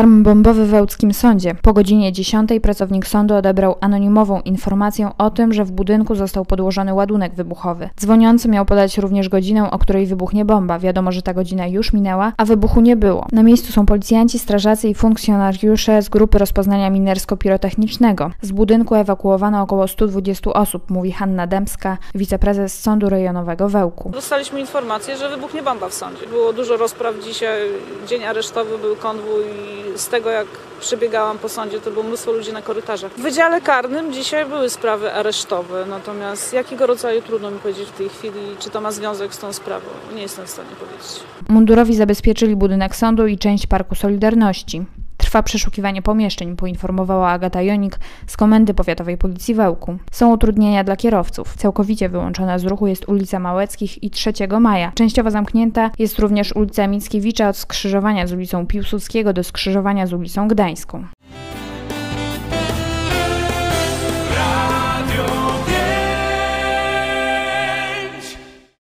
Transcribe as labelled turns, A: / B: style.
A: Alarm bombowy w Ełckim Sądzie. Po godzinie 10 pracownik sądu odebrał anonimową informację o tym, że w budynku został podłożony ładunek wybuchowy. Dzwoniący miał podać również godzinę, o której wybuchnie bomba. Wiadomo, że ta godzina już minęła, a wybuchu nie było. Na miejscu są policjanci, strażacy i funkcjonariusze z grupy rozpoznania minersko-pirotechnicznego. Z budynku ewakuowano około 120 osób, mówi Hanna Dębska, wiceprezes Sądu Rejonowego w Ełku.
B: Dostaliśmy informację, że wybuchnie bomba w sądzie. Było dużo rozpraw dzisiaj, dzień aresztowy, był konwój i z tego jak przebiegałam po sądzie, to było mnóstwo ludzi na korytarzach. W Wydziale Karnym dzisiaj były sprawy aresztowe, natomiast jakiego rodzaju trudno mi powiedzieć w tej chwili, czy to ma związek z tą sprawą. Nie jestem w stanie powiedzieć.
A: Mundurowi zabezpieczyli budynek sądu i część Parku Solidarności. Trwa przeszukiwanie pomieszczeń, poinformowała Agata Jonik z Komendy Powiatowej Policji w Ełku. Są utrudnienia dla kierowców. Całkowicie wyłączona z ruchu jest ulica Małeckich i 3 Maja. Częściowo zamknięta jest również ulica Mickiewicza od skrzyżowania z ulicą Piłsudskiego do skrzyżowania z ulicą Gdańską.